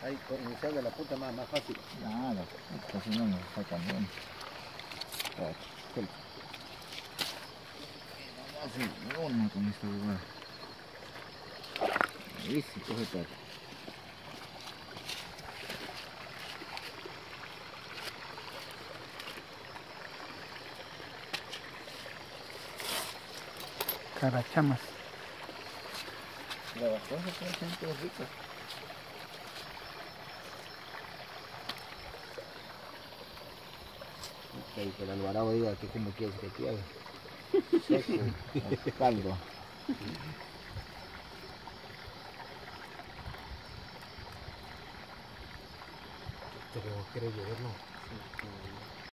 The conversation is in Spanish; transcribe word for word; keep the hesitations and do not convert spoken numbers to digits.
Ahí con inicial de la punta más, más fácil. Nada, casi no nos sacan bien. Vamos a una con esta huevada. Ahí sí coge todo. Carachamas. La bastante son gente rica. Que el alvarado diga que como quieres que quede. Seco, o caldo. Pero quiero lloverlo.